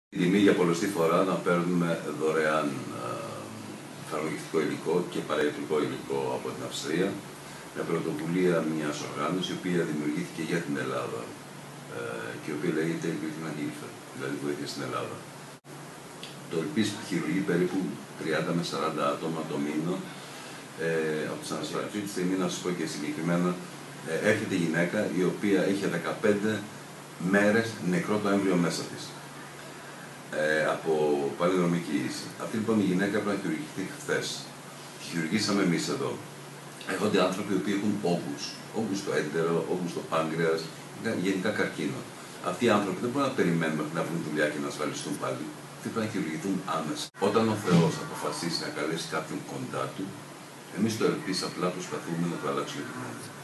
Τιμή για πολλωστή φορά να παίρνουμε δωρεάν φαρμακευτικό υλικό και παραιτρικό υλικό από την Αυστρία, με πρωτοβουλία μιας οργάνωσης η οποία δημιουργήθηκε για την Ελλάδα και η οποία λέγεται Equipment Hilfe, δηλαδή βοήθεια στην Ελλάδα. Το ΕΛΠΙΣ χειρουργεί περίπου 30 με 40 άτομα το μήνα από τις ανασφαλίσεις. Αυτή τη στιγμή, να σας πω και συγκεκριμένα, έρχεται η γυναίκα η οποία είχε 15 μέρες νεκρό το έμβριο μέσα της. Από παλινδρομική ίση. Αυτή λοιπόν η γυναίκα πρέπει να χειρουργηθεί χθες. Τη χειρουργήσαμε εμείς εδώ. Έχονται άνθρωποι οι οποίοι έχουν όγκους στο έντερο, όγκους στο πάγκρεας, γενικά καρκίνο. Αυτοί οι άνθρωποι δεν μπορούν να περιμένουν μέχρι να βρουν δουλειά και να ασφαλιστούν πάλι. Αυτοί πρέπει να χειρουργηθούν άμεσα. Όταν ο Θεός αποφασίσει να καλέσει κάποιον κοντά του, εμείς το ΕΛΠΙΣ απλά προσπαθούμε να το αλλάξουμε την